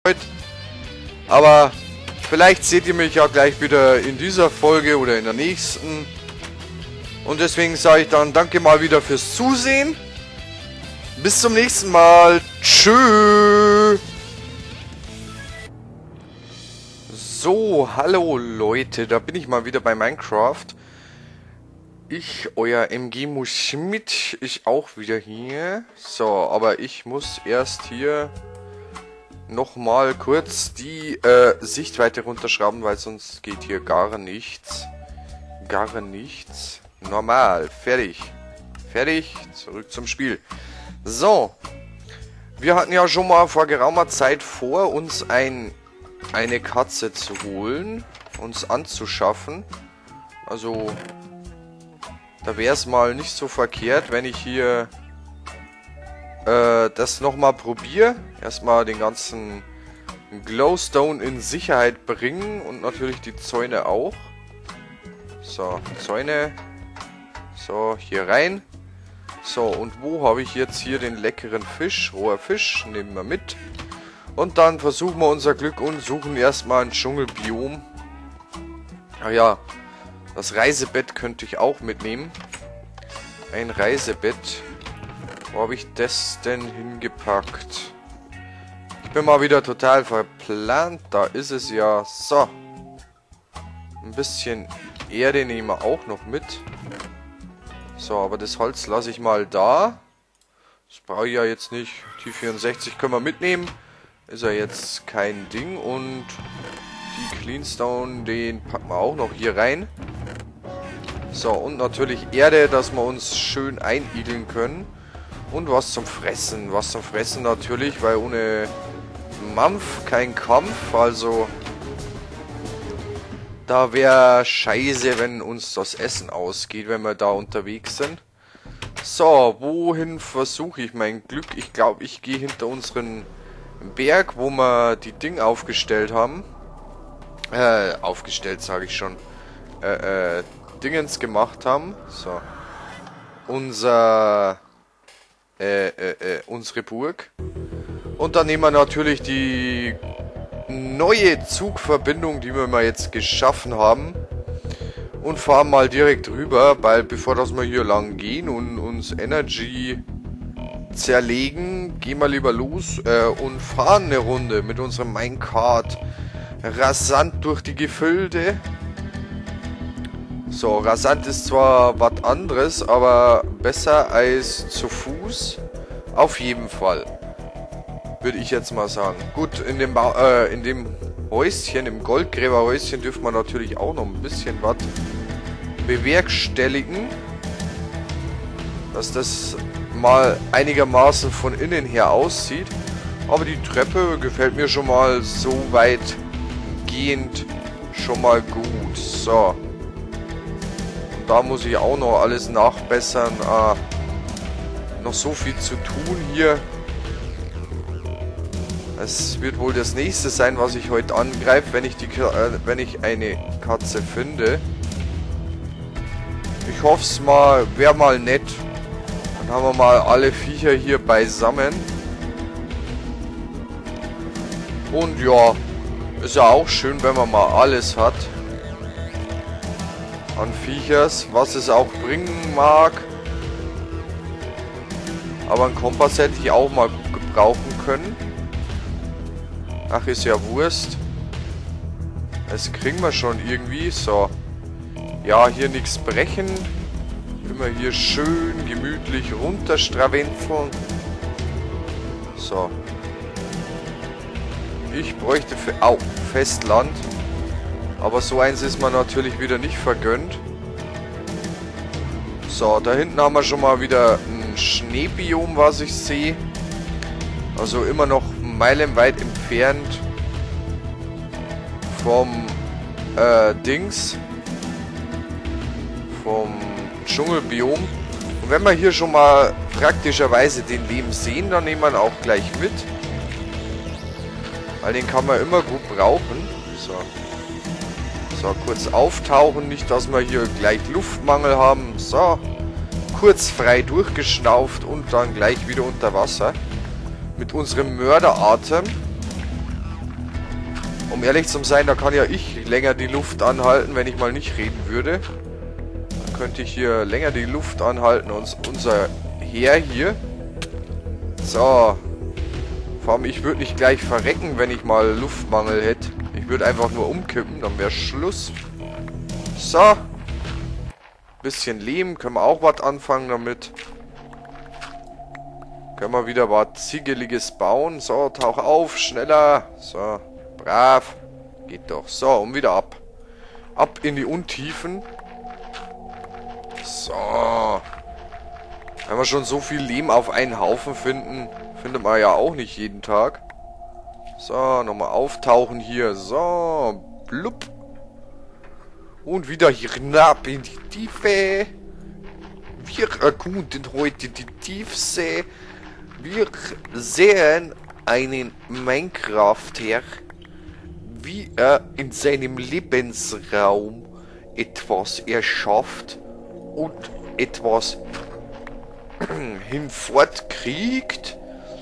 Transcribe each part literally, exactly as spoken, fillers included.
heute. Aber vielleicht seht ihr mich ja gleich wieder in dieser Folge oder in der nächsten. Und deswegen sage ich dann danke mal wieder fürs Zusehen. Bis zum nächsten Mal. Tschüss. So, hallo Leute, da bin ich mal wieder bei Minecraft. Ich, euer M G Muschmidt, ich auch wieder hier. So, aber ich muss erst hier nochmal kurz die äh, Sichtweite runterschrauben, weil sonst geht hier gar nichts. Gar nichts. Normal, fertig. Fertig, zurück zum Spiel. So, wir hatten ja schon mal vor geraumer Zeit vor, uns ein, eine Katze zu holen, uns anzuschaffen. Also, da wäre es mal nicht so verkehrt, wenn ich hier äh, das nochmal probiere. Erstmal den ganzen Glowstone in Sicherheit bringen und natürlich die Zäune auch. So, Zäune. So, hier rein. So, und wo habe ich jetzt hier den leckeren Fisch? Roher Fisch, nehmen wir mit. Und dann versuchen wir unser Glück und suchen erstmal ein Dschungelbiom. Ah ja, das Reisebett könnte ich auch mitnehmen. Ein Reisebett. Wo habe ich das denn hingepackt? Ich bin mal wieder total verplant. Da ist es ja. So. Ein bisschen Erde nehmen wir auch noch mit. So, aber das Holz lasse ich mal da. Das brauche ich ja jetzt nicht. T vierundsechzig können wir mitnehmen. Ist ja jetzt kein Ding. Und die Cleanstone, den packen wir auch noch hier rein. So, und natürlich Erde, dass wir uns schön einigeln können. Und was zum Fressen. Was zum Fressen natürlich, weil ohne Mampf kein Kampf. Also, da wäre scheiße, wenn uns das Essen ausgeht, wenn wir da unterwegs sind. So, wohin versuche ich mein Glück? Ich glaube, ich gehe hinter unseren Berg, wo wir die Dinge aufgestellt haben. Äh, aufgestellt sage ich schon. Äh, äh, Dingens gemacht haben. So. Unser... Äh, äh, äh, unsere Burg. Und dann nehmen wir natürlich die neue Zugverbindung, die wir mal jetzt geschaffen haben. Und fahren mal direkt rüber, weil bevor dass wir hier lang gehen und uns Energy zerlegen, gehen wir lieber los äh, und fahren eine Runde mit unserem Minecart rasant durch die Gefilde. So, rasant ist zwar was anderes, aber besser als zu Fuß. Auf jeden Fall. Würde ich jetzt mal sagen. Gut, in dem, ba äh, in dem Häuschen, im Goldgräberhäuschen dürfen wir natürlich auch noch ein bisschen was bewerkstelligen. Dass das mal einigermaßen von innen her aussieht. Aber die Treppe gefällt mir schon mal so weitgehend schon mal gut. So. Und da muss ich auch noch alles nachbessern. Ah, noch so viel zu tun hier. Es wird wohl das nächste sein, was ich heute angreife, wenn ich die, äh, wenn ich eine Katze finde. Ich hoffe es mal, wäre mal nett. Dann haben wir mal alle Viecher hier beisammen. Und ja, ist ja auch schön, wenn man mal alles hat. An Viechers, was es auch bringen mag. Aber einen Kompass hätte ich auch mal gebrauchen können. Ach, ist ja Wurst. Das kriegen wir schon irgendwie. So. Ja, hier nichts brechen. Immer hier schön gemütlich runterstravenzeln. So. Ich bräuchte für... Au, Festland. Aber so eins ist mir natürlich wieder nicht vergönnt. So, da hinten haben wir schon mal wieder ein Schneebiom, was ich sehe. Also immer noch meilenweit entfernt vom äh, Dings, vom Dschungelbiom. Und wenn wir hier schon mal praktischerweise den Lehm sehen, dann nehmen wir ihn auch gleich mit. Weil den kann man immer gut brauchen. So. So, kurz auftauchen, nicht dass wir hier gleich Luftmangel haben. So, kurz frei durchgeschnauft und dann gleich wieder unter Wasser. Mit unserem Mörderatem. um ehrlich zu sein, da kann ja ich länger die Luft anhalten, wenn ich mal nicht reden würde. Dann könnte ich hier länger die Luft anhalten und unser Heer hier. So. Vor allem, ich würde nicht gleich verrecken, wenn ich mal Luftmangel hätte. Ich würde einfach nur umkippen, dann wäre Schluss. So. Bisschen Lehm, können wir auch was anfangen damit. Können wir wieder was Ziegeliges bauen. So, tauch auf, schneller. So, brav. Geht doch. So, und wieder ab. Ab in die Untiefen. So. Wenn wir schon so viel Lehm auf einen Haufen finden, findet man ja auch nicht jeden Tag. So, nochmal auftauchen hier. So, blub. Und wieder hier hinab in die Tiefe. Wir erkunden heute die Tiefsee. Wir sehen einen Minecrafter, wie er in seinem Lebensraum etwas erschafft und etwas hinfortkriegt.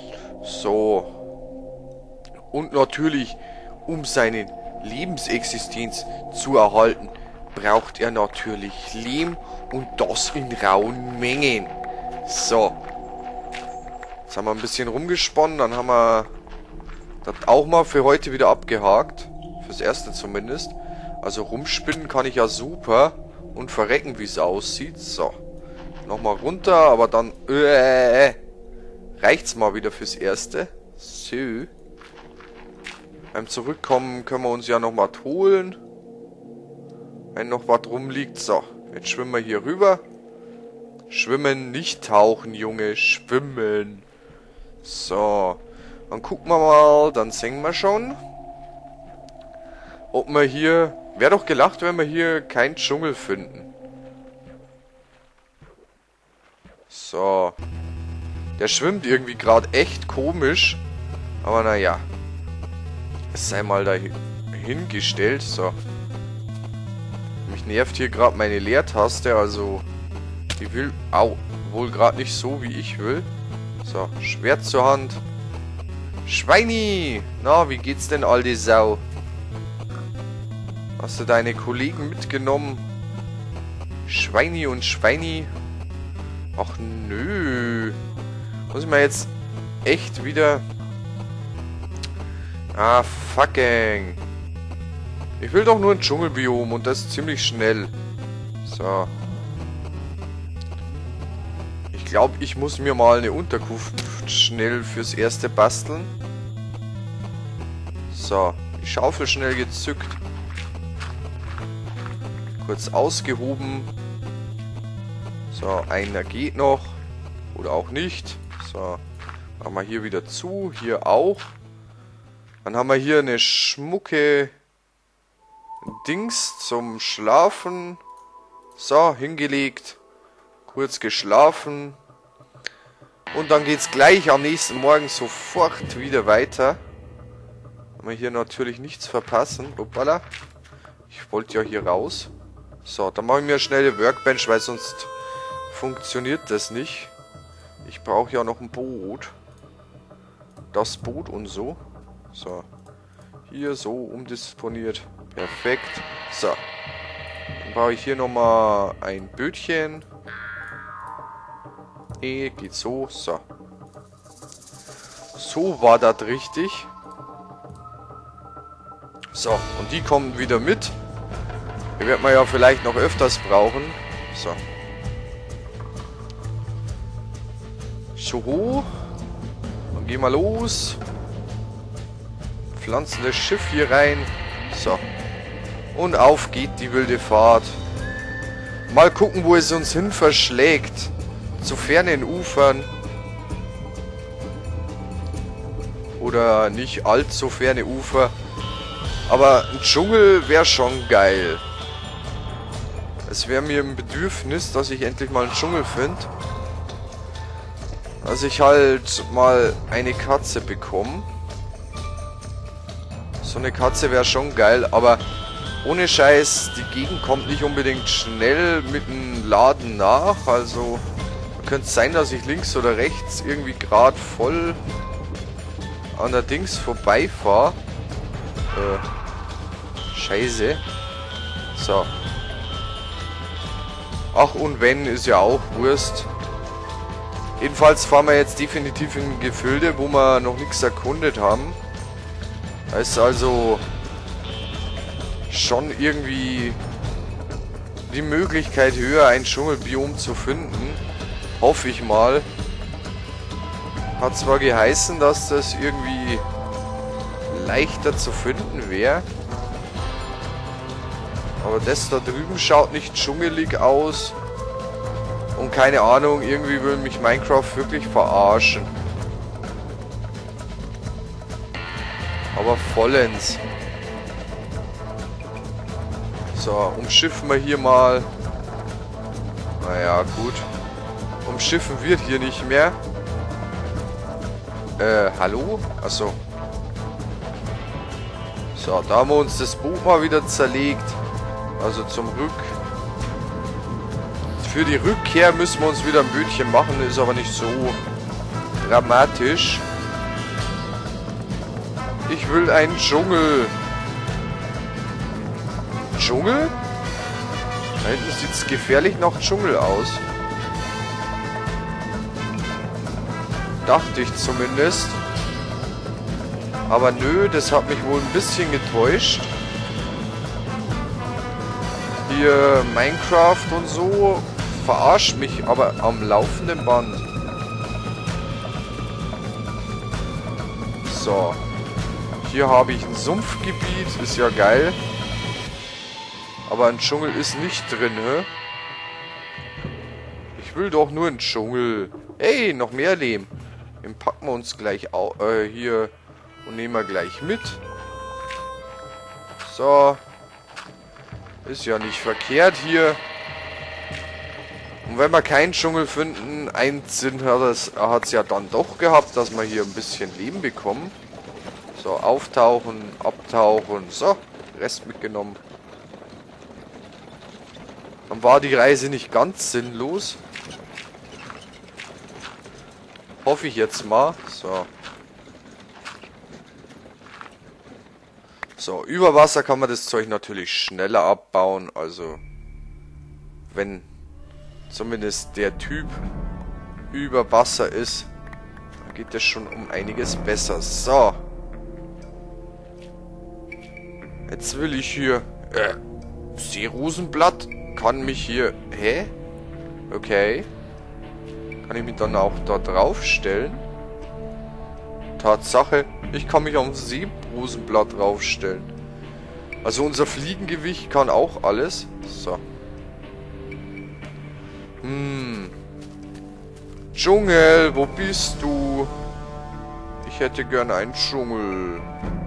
So. Und natürlich, um seine Lebensexistenz zu erhalten, braucht er natürlich Lehm und das in rauen Mengen. So. Jetzt haben wir ein bisschen rumgesponnen, dann haben wir das auch mal für heute wieder abgehakt. Fürs Erste zumindest. Also rumspinnen kann ich ja super und verrecken, wie es aussieht. So. Nochmal runter, aber dann äh, reicht's mal wieder fürs Erste. So. Beim Zurückkommen können wir uns ja noch was holen. Wenn noch was rumliegt. So, jetzt schwimmen wir hier rüber. Schwimmen, nicht tauchen, Junge. Schwimmen. So. Dann gucken wir mal. Dann singen wir schon. Ob wir hier... Wäre doch gelacht, wenn wir hier keinen Dschungel finden. So. Der schwimmt irgendwie gerade echt komisch. Aber naja. Es sei mal dahingestellt. So. Mich nervt hier gerade meine Leertaste. Also, die will au, wohl gerade nicht so, wie ich will. So, Schwert zur Hand. Schweini! Na, wie geht's denn, alte Sau? Hast du deine Kollegen mitgenommen? Schweini und Schweini. Ach nö. Muss ich mal jetzt echt wieder... Ah, fucking. Ich will doch nur ein Dschungelbiom und das ziemlich schnell. So. Ich glaube, ich muss mir mal eine Unterkunft schnell fürs Erste basteln. So. Die Schaufel schnell gezückt. Kurz ausgehoben. So, einer geht noch. Oder auch nicht. So. Machen wir hier wieder zu. Hier auch. Dann haben wir hier eine schmucke Dings zum Schlafen. So, hingelegt. Kurz geschlafen. Und dann geht's gleich am nächsten Morgen sofort wieder weiter. Haben wir hier natürlich nichts verpassen. Hoppala. Ich wollte ja hier raus. So, dann mache ich mir eine schnelle Workbench, weil sonst funktioniert das nicht. Ich brauche ja noch ein Boot. Das Boot und so. So. Hier so umdisponiert. Perfekt. So. Dann brauche ich hier nochmal ein Bötchen. Nee, geht so. So. So war das richtig. So. Und die kommen wieder mit. Die wird man ja vielleicht noch öfters brauchen. So. So. Dann gehen wir los. Pflanzen das Schiff hier rein. So. Und auf geht die wilde Fahrt. Mal gucken, wo es uns hin verschlägt. Zu fernen Ufern. Oder nicht allzu ferne Ufer. Aber ein Dschungel wäre schon geil. Es wäre mir ein Bedürfnis, dass ich endlich mal einen Dschungel finde. Dass ich halt mal eine Katze bekomme. So eine Katze wäre schon geil, aber ohne Scheiß, die Gegend kommt nicht unbedingt schnell mit dem Laden nach. Also könnte es sein, dass ich links oder rechts irgendwie gerade voll an der Dings vorbeifahre. Äh, Scheiße. So. Ach, und wenn, ist ja auch Wurst. Jedenfalls fahren wir jetzt definitiv in Gefilde, wo wir noch nichts erkundet haben. Da ist also schon irgendwie die Möglichkeit höher, ein Dschungelbiom zu finden. Hoffe ich mal. Hat zwar geheißen, dass das irgendwie leichter zu finden wäre. Aber das da drüben schaut nicht dschungelig aus. Und keine Ahnung, irgendwie will mich Minecraft wirklich verarschen. Aber vollends. So, umschiffen wir hier mal. Naja, gut. Umschiffen wird hier nicht mehr. Äh, hallo? Achso. So, da haben wir uns das Buch mal wieder zerlegt. Also zum Rück... Für die Rückkehr müssen wir uns wieder ein Bötchen machen. Ist aber nicht so dramatisch. Ich will einen Dschungel. Dschungel? Da hinten sieht es gefährlich nach Dschungel aus. Dachte ich zumindest. Aber nö, das hat mich wohl ein bisschen getäuscht. Hier Minecraft und so verarscht mich aber am laufenden Band. So. Hier habe ich ein Sumpfgebiet. Ist ja geil. Aber ein Dschungel ist nicht drin, hä? Ich will doch nur einen Dschungel. Ey, noch mehr Lehm. Den packen wir uns gleich au äh, hier und nehmen wir gleich mit. So. Ist ja nicht verkehrt hier. Und wenn wir keinen Dschungel finden, einen Sinn hat es hat's ja dann doch gehabt, dass wir hier ein bisschen Leben bekommen. So, auftauchen, abtauchen. So, Rest mitgenommen. Dann war die Reise nicht ganz sinnlos. Hoffe ich jetzt mal. So. So, über Wasser kann man das Zeug natürlich schneller abbauen. Also, wenn zumindest der Typ über Wasser ist, dann geht das schon um einiges besser. So. Jetzt will ich hier... Äh, Seerosenblatt kann mich hier... Hä? Okay. Kann ich mich dann auch da drauf stellen? Tatsache, ich kann mich auf ein Seerosenblatt draufstellen. Also unser Fliegengewicht kann auch alles. So. Hm. Dschungel, wo bist du? Ich hätte gern einen Dschungel.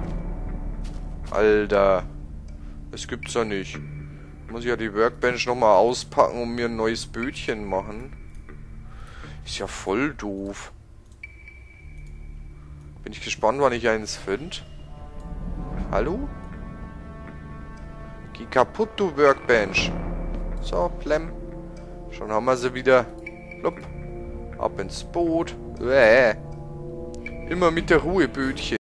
Alter. Das gibt's ja nicht. Muss ich ja die Workbench nochmal auspacken und mir ein neues Bötchen machen. Ist ja voll doof. Bin ich gespannt, wann ich eins finde. Hallo? Geh kaputt, du Workbench. So, Plem. Schon haben wir sie wieder. Lupp. Ab ins Boot. Bäh. Immer mit der Ruhe, Bötchen.